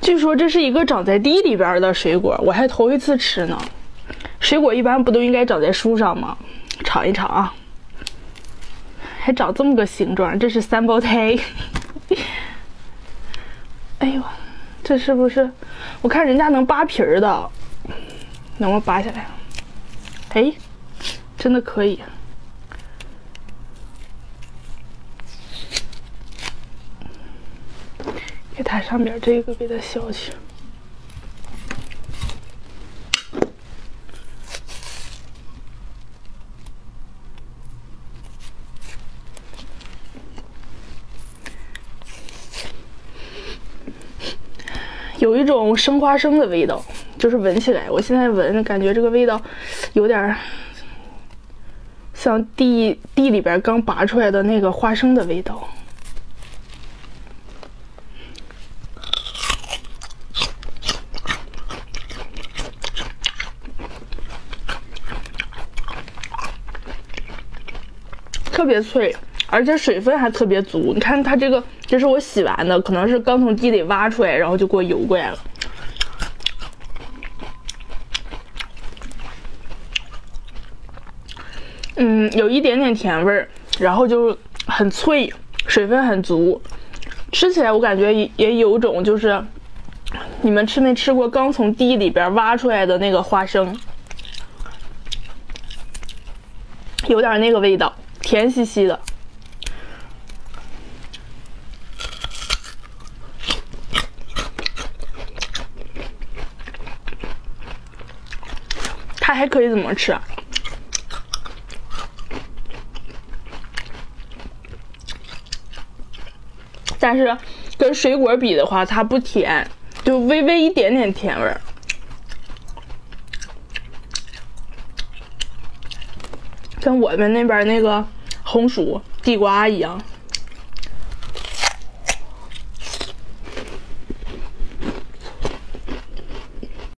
据说这是一个长在地里边的水果，我还头一次吃呢。水果一般不都应该长在树上吗？尝一尝啊，还长这么个形状，这是三胞胎。哎呦，这是不是？我看人家能扒皮儿的，能不能扒下来？哎，真的可以。给它上边这个给它削去。有一种生花生的味道，就是闻起来，我现在闻感觉这个味道有点像地里边刚拔出来的那个花生的味道。特别脆，而且水分还特别足。你看它这个，这是我洗完的，可能是刚从地里挖出来，然后就给我邮过来了。有一点点甜味儿，然后就很脆，水分很足。吃起来我感觉也有种就是，你们吃没吃过刚从地里边挖出来的那个花生？有点那个味道。甜兮兮的，它还可以怎么吃？但是跟水果比的话，它不甜，就微微一点点甜味儿。跟我们那边那个红薯、地瓜一样。